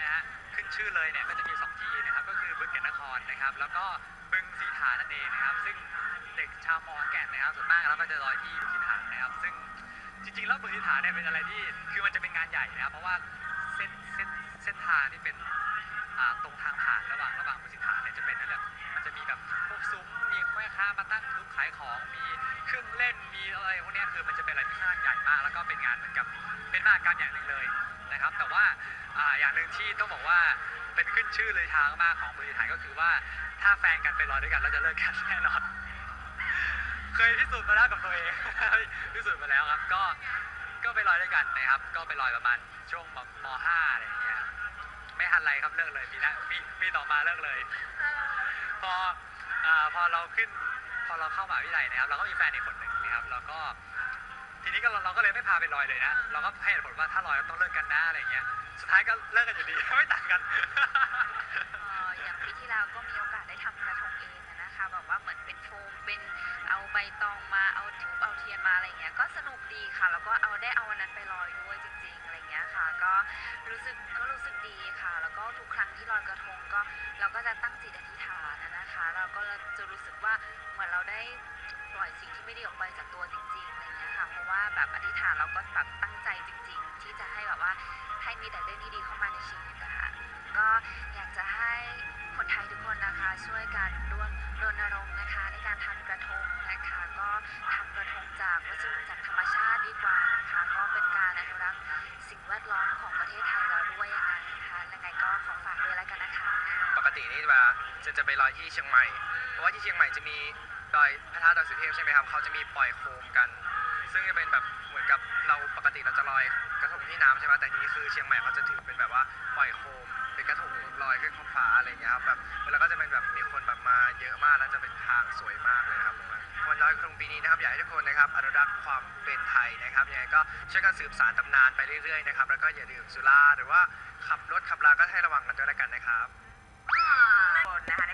นะฮะขึ้นชื่อเลยเนี่ยก็จะมี2ที่นะครับก็คือบึงแก่นนครนะครับแล้วก็บึงสีฐานนั่นเองนะครับซึ่งเด็กชาวมอแก่นนะครับส่วนมากแล้วก็จะลอยที่บึงสีฐานนะครับซึ่งจริงๆแล้วบึงสีฐานเนี่ยเป็นอะไรที่คือมันจะเป็นงานใหญ่นะครับเพราะว่าเส้นทางที่เป็นตรงทางผ่านระหว่างบึงสีฐานเนี่ยจะเป็นแบบมันจะมีแบบพวกซุ้มมีแม่ค้ามาตั้งซุ้มขายของมีเครื่องเล่นมีอะไรพวกนี้คือมันจะเป็นอะไรที่ค่อนข้างใหญ่มากแล้วก็เป็นงานเหมือนกับเป็นมหกรรมอย่างหนึ่งเลยนะครับแต่ว่าอย่างหนึ่งที่ต้องบอกว่าเป็นขึ้นชื่อเลยทางมากของบึงสีฐานก็คือว่าถ้าแฟนกันไปลอยด้วยกันแล้วจะเลิกกันแน่นอนเคยพิสูจน์มาแล้วกับตัวเองพิสูจน์มาแล้วครับก็ไปลอยด้วยกันนะครับก็ไปลอยประมาณช่วงม.5 อะไรอย่างเงี้ยไม่ทันไรครับเลิกเลยปีต่อมาเลิกเลยพอพอเราขึ้นพอเราเข้ามหาวิทยาลัยนะครับเราก็มีแฟนอีกคนหนึ่งนะครับแล้วก็ทีนี้เราก็เลยไม่พาไปลอยเลยนะเราก็ให้เหตุผลว่าถ้าลอยเราต้องเลิกกันนะอะไรอย่างเงี้ยสุดท้ายก็เลิกกันอยู่ดีไม่ต่างกันอย่างปีที่แล้วก็มีโอกาสได้ทำกระทงเองนะคะแบบว่าเหมือนเป็นโฟมเป็นเอาใบตองมาเอาทูบเอาเทียนมาอะไรเงี้ยก็สนุกดีค่ะแล้วก็เอาวันนั้นไปลอยด้วยจริงๆอะไรเงี้ยค่ะก็รู้สึกดีค่ะแล้วก็ทุกครั้งที่ลอยกระทงก็เราก็จะตั้งจิตอธิษฐานนะคะเราก็จะรู้สึกว่าเหมือนเราได้ปล่อยสิ่งที่ไม่ดีออกไปจากตัวจริงๆอะไรเงี้ยค่ะเพราะว่าแบบอธิษฐานเราก็แบบตั้งใจจริงๆที่จะให้แบบว่าให้มีแต่เรื่องดีๆเข้ามาในชีวิตนะคะก็อยากจะให้คนไทยทุกคนนะคะช่วยกันร่วมรณรงค์นะคะในการทำกระทงนะคะก็ทำกระทงจากวัสดุจากธรรมชาติดีกว่านะคะก็เป็นการอนุรักษ์สิ่งแวดล้อมของประเทศไทยเราด้วยยังไงก็ขอฝากด้วยแล้วกันนะคะปกตินี่จะไปลอยที่เชียงใหม่เพราะว่าที่เชียงใหม่จะมีดอยพระธาตุดอยสุเทพใช่ไหมครับเขาจะมีปล่อยโคมกันซึ่งจะเป็นแบบเหมือนกับเราปกติเราจะลอยกระทงที่น้ำใช่ไหมแต่นี้คือเชียงใหม่เขาจะถือเป็นแบบว่าปล่อยโคมเป็นกระทงลอยขึ้นท้องฟ้าอะไรอย่างเงี้ยครับแบบแล้วก็จะเป็นแบบมีคนแบบมาเยอะมากแล้วจะเป็นทางสวยมากเลยครับวันลอยกระทงปีนี้นะครับอยากให้ทุกคนนะครับอนุรักษ์ความเป็นไทยนะครับยังไงก็ช่วยกันสืบสานตำนานไปเรื่อยๆนะครับแล้วก็อย่าดื่มสุราหรือว่าขับรถขับราก็ให้ระวังกันด้วยแล้วกันนะครับ